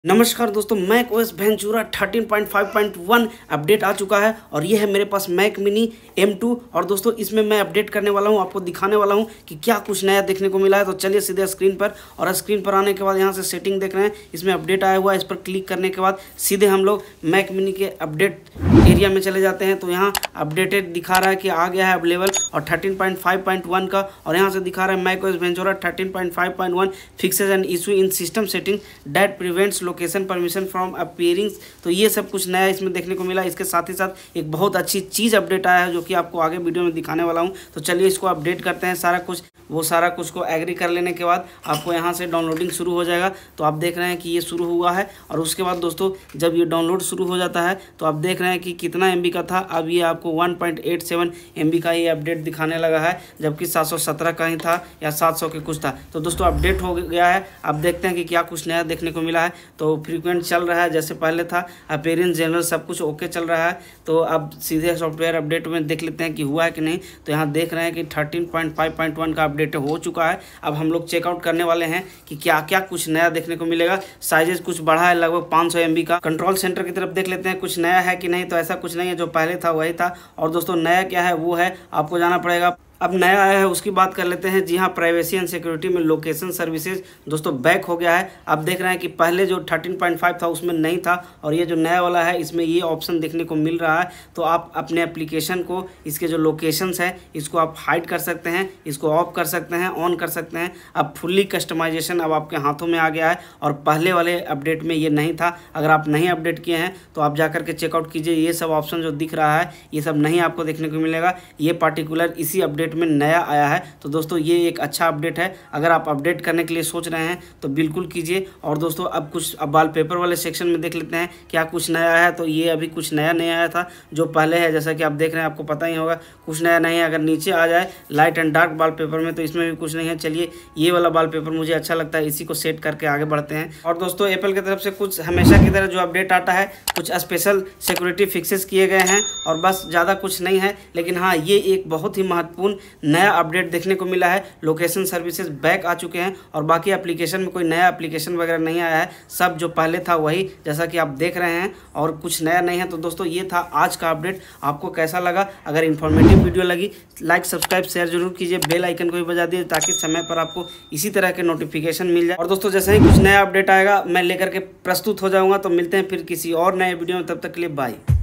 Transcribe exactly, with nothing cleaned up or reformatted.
नमस्कार दोस्तों, Mac OS Ventura thirteen point five point one update आ चुका है और ये है मेरे पास मैक मिनी एम टू। और दोस्तों इसमें मैं अपडेट करने वाला हूँ, आपको दिखाने वाला हूँ कि क्या कुछ नया देखने को मिला है। तो चलिए सीधे स्क्रीन पर, और स्क्रीन पर आने के बाद यहाँ से सेटिंग देख रहे हैं, इसमें अपडेट आया हुआ है। इस पर क्लिक करने के बाद सीधे हम लोग मैक मिनी के अपडेट एरिया में चले जाते हैं। तो यहाँ अपडेटेड दिखा रहा है कि आ गया है अवेलेबल और thirteen point five point one का, और यहाँ से दिखा रहा है Mac OS Ventura thirteen point five point one fixes and issue in system setting that prevents location permission from appearing. तो ये सब कुछ नया इसमें देखने को मिला। इसके साथ ही साथ एक बहुत अच्छी चीज़ अपडेट आया है जो कि आपको आगे वीडियो में दिखाने वाला हूँ। तो चलिए इसको अपडेट करते हैं। सारा कुछ वो सारा कुछ को एग्री कर लेने के बाद आपको यहाँ से डाउनलोडिंग शुरू हो जाएगा। तो आप देख रहे हैं कि ये शुरू हुआ है, और उसके बाद दोस्तों जब ये डाउनलोड शुरू हो जाता है तो आप देख रहे हैं कि कितना एम बी का था। अब ये आपको one point eight seven MB बी का ये अपडेट दिखाने लगा है, जबकि सात सौ सत्रह का ही था या सात सौ के कुछ था। तो दोस्तों अपडेट हो गया है। अब देखते हैं कि क्या कुछ नया देखने को मिला है। तो फ्रीक्वेंट चल रहा है जैसे पहले था, अपीयरेंस जनरल सब कुछ ओके चल रहा है। तो अब सीधे सॉफ्टवेयर अपडेट में देख लेते हैं कि हुआ है कि नहीं। तो यहाँ देख रहे हैं कि thirteen point five point one का अपडेट हो चुका है। अब हम लोग चेकआउट करने वाले हैं कि क्या क्या कुछ नया देखने को मिलेगा। साइजेस कुछ बढ़ा है लगभग पाँच सौ एम बी का। कंट्रोल सेंटर की तरफ देख लेते हैं कुछ नया है कि नहीं। तो ऐसा कुछ नहीं है, जो पहले था वही था। और दोस्तों नया क्या है वो है आपको जाना पड़ेगा। अब नया आया है उसकी बात कर लेते हैं। जी हाँ, प्राइवेसी एंड सिक्योरिटी में लोकेशन सर्विसेज दोस्तों बैक हो गया है। आप देख रहे हैं कि पहले जो थर्टीन पॉइंट फाइव था उसमें नहीं था, और ये जो नया वाला है इसमें ये ऑप्शन देखने को मिल रहा है। तो आप अपने एप्लीकेशन को, इसके जो लोकेशंस है इसको आप हाइड कर सकते हैं, इसको ऑफ कर सकते हैं, ऑन कर सकते हैं। अब फुल्ली कस्टमाइजेशन अब आपके हाथों में आ गया है, और पहले वाले अपडेट में ये नहीं था। अगर आप नहीं अपडेट किए हैं तो आप जाकर के चेकआउट कीजिए। ये सब ऑप्शन जो दिख रहा है ये सब नहीं आपको देखने को मिलेगा। ये पार्टिकुलर इसी अपडेट में नया आया है। तो दोस्तों ये एक अच्छा अपडेट है। अगर आप अपडेट करने के लिए सोच रहे हैं तो बिल्कुल कीजिए। और दोस्तों अब कुछ अब वॉलपेपर वाले सेक्शन में देख लेते हैं क्या कुछ नया है। तो ये अभी कुछ नया नहीं आया था, जो पहले है जैसा कि आप देख रहे हैं, आपको पता ही होगा कुछ नया नहीं है। अगर नीचे आ जाए लाइट एंड डार्क वॉलपेपर में तो इसमें भी कुछ नहीं है। चलिए ये वाला वॉलपेपर मुझे अच्छा लगता है, इसी को सेट करके आगे बढ़ते हैं। और दोस्तों एप्पल की तरफ से कुछ हमेशा की तरह जो अपडेट आता है, कुछ स्पेशल सिक्योरिटी फिक्सेस किए गए हैं, और बस ज़्यादा कुछ नहीं है। लेकिन हाँ, ये एक बहुत ही महत्वपूर्ण नया अपडेट देखने को मिला है। लोकेशन सर्विसेज बैक आ चुके हैं, और बाकी एप्लीकेशन में कोई नया एप्लीकेशन वगैरह नहीं आया है। सब जो पहले था वही जैसा कि आप देख रहे हैं, और कुछ नया नहीं है। तो दोस्तों ये था आज का अपडेट। आपको कैसा लगा? अगर इन्फॉर्मेटिव वीडियो लगी, लाइक सब्सक्राइब शेयर जरूर कीजिए। बेल आइकन को भी बजा दीजिए ताकि समय पर आपको इसी तरह के नोटिफिकेशन मिल जाए। और दोस्तों जैसे ही कुछ नया अपडेट आएगा मैं लेकर के प्रस्तुत हो जाऊंगा। तो मिलते हैं फिर किसी और नए वीडियो में, तब तक के लिए बाय।